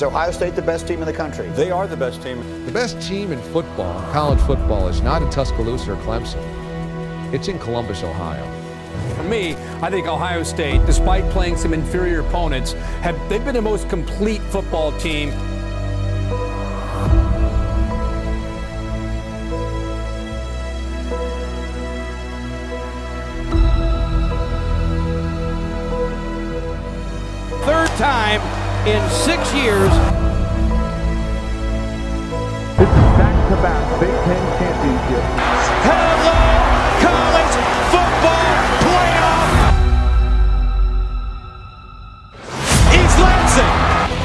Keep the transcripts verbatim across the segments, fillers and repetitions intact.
Is Ohio State the best team in the country? They are the best team. The best team in football, college football, is not in Tuscaloosa or Clemson. It's in Columbus, Ohio. For me, I think Ohio State, despite playing some inferior opponents, have they've been the most complete football team. Third time in six years. This is back-to-back Big Ten championship. Hello, college football playoff! East Lansing!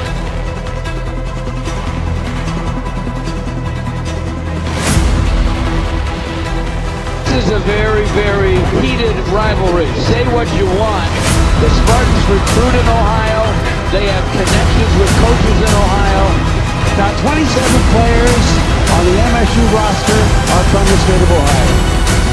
This is a very, very heated rivalry. Say what you want. The Spartans recruit in Ohio. They have connections with coaches in Ohio. Now twenty-seven players on the M S U roster are from the state of Ohio.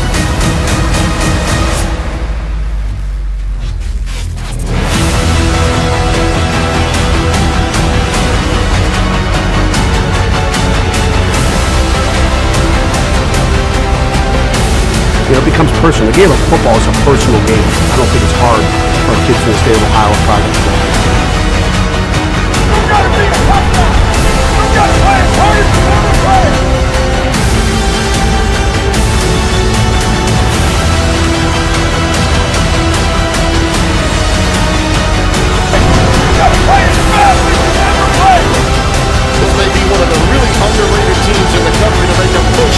You know, it becomes personal. The game of football is a personal game. I don't think it's hard for kids in the state of Ohio to try to do that. You gotta be a tough guy! You gotta play as hard as you want to play! You gotta play as fast as you ever play! This may be one of the really underrated teams in the country to make a push.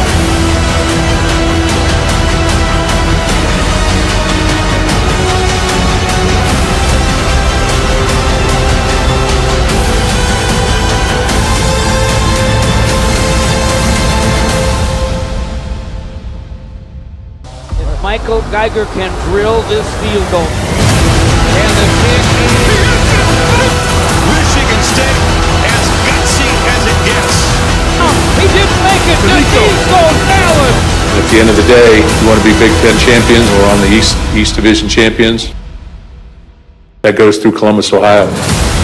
Michael Geiger can drill this field goal. And the kick is... Michigan State as gutsy as it gets. Oh, he didn't make it. The East goes Allen. At the end of the day, you want to be Big Ten champions or on the East East Division champions. That goes through Columbus, Ohio.